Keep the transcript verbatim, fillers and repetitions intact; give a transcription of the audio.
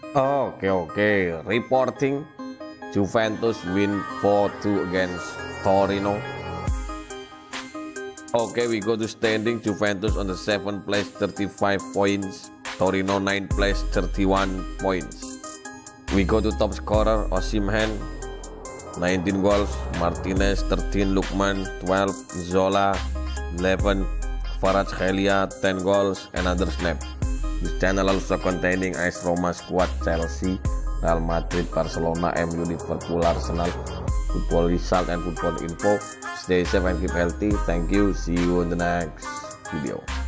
Oke oke, reporting Juventus win four two against Torino. Okay, we go to standing. Juventus on the seventh place, thirty-five points. Torino ninth place, thirty-one points. We go to top scorer, Osimhen, nineteen goals. Martinez, thirteen. Lukman, twelve. Zola, eleven. Kvaratskhelia, ten goals and other snap. This channel also containing AS Roma squad, Chelsea, Real Madrid, Barcelona, M U, Liverpool, Arsenal, football result and football info. Stay safe and keep healthy. Thank you. See you in the next video.